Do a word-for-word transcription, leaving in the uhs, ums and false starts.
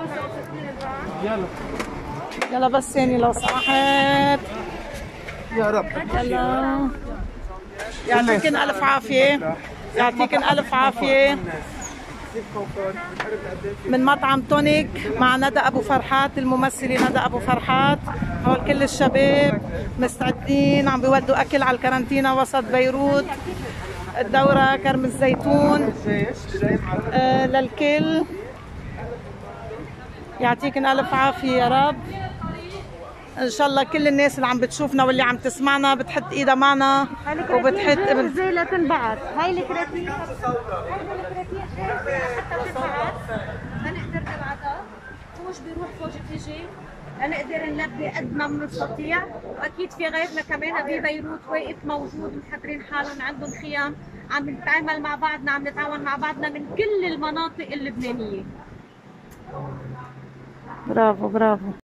يلا يلا بس ثاني لو سمحت. يا رب. يلا يعطيكن الف عافيه، يعطيكن الف عافيه. من مطعم تونيك مع ندى ابو فرحات، الممثله ندى ابو فرحات. هول كل الشباب مستعدين عم بيودوا اكل على الكارنتينا وسط بيروت. الدوره كرم الزيتون آه للكل. يعطيكن الف عافيه يا رب. ان شاء الله كل الناس اللي عم بتشوفنا واللي عم تسمعنا بتحط ايدها معنا وبتحط زي لا تنبعث. هاي الكراتين هاي الكراتين حتى تنبعث هنقدر نبعثها. فوج بيروح فوج بتيجي، هنقدر نلبي قد ما بنستطيع. واكيد في غيرنا كمان ببيروت واقف موجود محضرين حالهم عندهم خيام، عم نتعامل مع بعضنا، عم نتعاون مع بعضنا من كل المناطق اللبنانيه. برافو برافو.